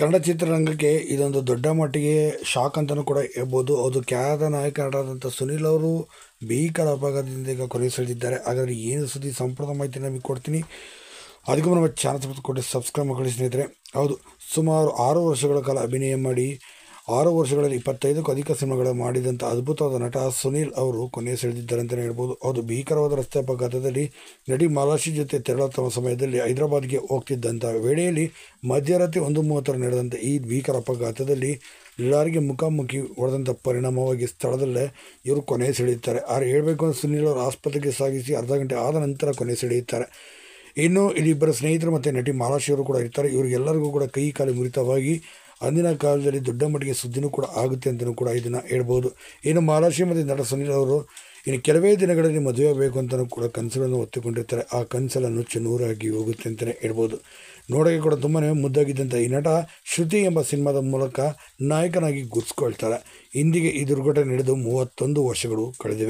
ಕನ್ನಡ ಚಿತ್ರರಂಗಕ್ಕೆ ಇದೊಂದು ದೊಡ್ಡ ಮಟ್ಟಿಗೆ ಶಾಕ್ ಅಂತಲೂ ಕೂಡ ಹೇಳ್ಬೋದು. ಅದು ಖ್ಯಾತ ನಾಯಕರಾದಂಥ ಸುನೀಲ್ ಅವರು ಭೀಕರ ಅಪಘಾತದಿಂದ ಈಗ ಕೊನೆಯುಸಿರೆಳಿದಿದ್ದಾರೆ. ಹಾಗಾದರೆ ಏನು ಸುದ್ದಿ ಸಂಪೂರ್ಣ ಮಾಹಿತಿ ನಮಗೆ ಕೊಡ್ತೀನಿ. ಅದಕ್ಕೂ ನಮ್ಮ ಚಾನಲ್ ಕೊಟ್ಟು ಸಬ್ಸ್ಕ್ರೈಬ್ ಮಾಡಿ ಸ್ನೇಹಿತರೆ. ಹೌದು, ಸುಮಾರು 6 ವರ್ಷಗಳ ಕಾಲ ಅಭಿನಯ ಮಾಡಿ 6 ವರ್ಷಗಳಲ್ಲಿ 25ಕ್ಕೂ ಅಧಿಕ ಸಿನಿಮಾಗಳು ಮಾಡಿದಂಥ ಅದ್ಭುತವಾದ ನಟ ಸುನೀಲ್ ಅವರು ಕೊನೆಯುಸಿರೆಳಿದಿದ್ದಾರೆ ಅಂತಲೇ ಹೇಳ್ಬೋದು. ಹೌದು, ಭೀಕರವಾದ ರಸ್ತೆ ಅಪಘಾತದಲ್ಲಿ ನಟಿ ಮಾಲಾಶ್ರೀ ಜೊತೆ ತೆರಳುವ ಸಮಯದಲ್ಲಿ ಹೈದರಾಬಾದ್ಗೆ ಹೋಗ್ತಿದ್ದಂಥ ವೇಳೆಯಲ್ಲಿ ಮಧ್ಯರಾತ್ರಿ 1:30 ನಡೆದಂಥ ಈ ಭೀಕರ ಅಪಘಾತದಲ್ಲಿ ಲಾರಿಗೆ ಮುಖಾಮುಖಿ ಹೊಡೆದಂಥ ಪರಿಣಾಮವಾಗಿ ಸ್ಥಳದಲ್ಲೇ ಇವರು ಕೊನೆಯುಸಿರೆಳೆಯುತ್ತಾರೆ. ಹೇಳಬೇಕು ಅಂದರೆ ಸುನೀಲ್ ಅವರು ಆಸ್ಪತ್ರೆಗೆ ಸಾಗಿಸಿ ಅರ್ಧ ಗಂಟೆ ಆದ ನಂತರ ಕೊನೆಯುಸಿರೆಳೆಯುತ್ತಾರೆ. ಇನ್ನು ಇಲ್ಲಿಬ್ಬರು ಸ್ನೇಹಿತರು ಮತ್ತು ನಟಿ ಮಾಲಾಶ್ರೀ ಅವರು ಕೂಡ ಇರ್ತಾರೆ. ಇವರಿಗೆಲ್ಲರಿಗೂ ಕೂಡ ಕೈ ಕಾಲು ಮುರಿತವಾಗಿ ಅಂದಿನ ಕಾಲದಲ್ಲಿ ದೊಡ್ಡ ಮಟ್ಟಿಗೆ ಸುದ್ದಿನೂ ಕೂಡ ಆಗುತ್ತೆ ಅಂತಲೂ ಕೂಡ ಇದನ್ನು ಹೇಳ್ಬೋದು. ಇನ್ನು ಮಾಲಾಶ್ರೀ ಮತ್ತು ನಟ ಸುನೀಲ್ ಅವರು ಇನ್ನು ಕೆಲವೇ ದಿನಗಳಲ್ಲಿ ಮದುವೆ ಆಗಬೇಕು ಅಂತಲೂ ಕೂಡ ಕನಸುಗಳನ್ನು ಹೊತ್ತುಕೊಂಡಿರ್ತಾರೆ. ಆ ಕನಸೆಲ್ಲ ನುಚ್ಚು ನೂರಾಗಿ ಹೋಗುತ್ತೆ ಅಂತಲೇ ಹೇಳ್ಬೋದು. ನೋಡೋಕ್ಕೆ ಕೂಡ ತುಂಬಾ ಮುದ್ದಾಗಿದ್ದಂಥ ಈ ನಟ ಶ್ರುತಿ ಎಂಬ ಸಿನಿಮಾದ ಮೂಲಕ ನಾಯಕನಾಗಿ ಗುರ್ಸ್ಕೊಳ್ತಾರೆ. ಇಂದಿಗೆ ಈ ದುರ್ಘಟನೆ ನಡೆದು 31 ವರ್ಷಗಳು ಕಳೆದಿವೆ.